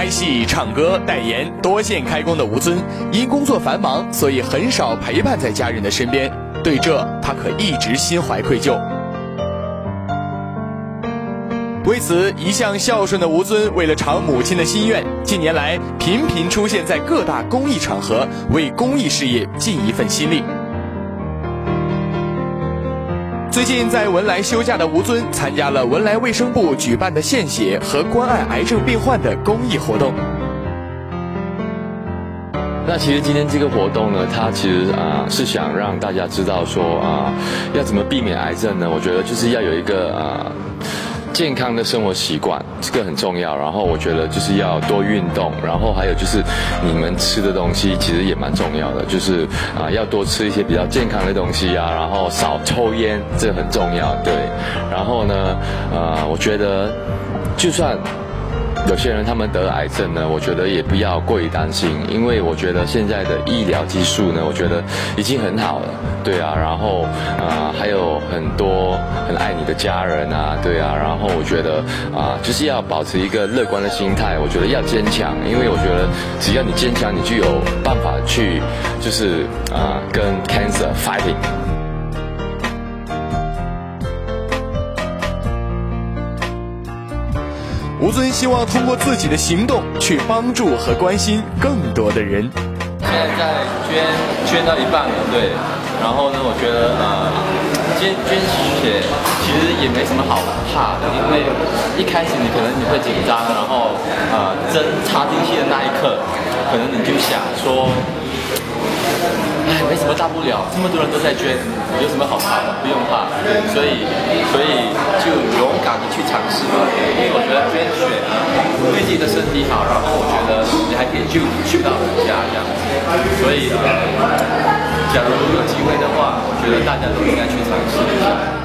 拍戏、唱歌、代言，多线开工的吴尊，因工作繁忙，所以很少陪伴在家人的身边。对这，他可一直心怀愧疚。为此，一向孝顺的吴尊为了偿母亲的心愿，近年来频频出现在各大公益场合，为公益事业尽一份心力。最近在文莱休假的吴尊参加了文莱卫生部举办的献血和关爱癌症病患的公益活动。 那其实今天这个活动呢，它其实是想让大家知道说要怎么避免癌症呢？我觉得就是要有一个健康的生活习惯，这个很重要。然后我觉得就是要多运动，然后还有就是你们吃的东西其实也蛮重要的，就是要多吃一些比较健康的东西然后少抽烟，这个很重要，对。然后呢，我觉得就算有些人他们得癌症呢，我觉得也不要过于担心，因为我觉得现在的医疗技术呢，我觉得已经很好了，对啊。然后还有很多很爱你的家人对啊。然后我觉得就是要保持一个乐观的心态，我觉得要坚强，因为我觉得只要你坚强，你就有办法去就是跟 cancer fighting。 吴尊希望通过自己的行动去帮助和关心更多的人。 现在在捐到一半了，对。然后呢，我觉得捐血其实也没什么好怕的，因为一开始你可能会紧张，然后针插进去的那一刻，可能你就想说，没什么大不了，这么多人都在捐，有什么好怕的？不用怕，对，所以就勇敢的去尝试吧。因为我觉得捐血对自己的身体好，然后我觉得你还可以救到人家这样，所以假如有机会的话，我觉得大家都应该去尝试一下。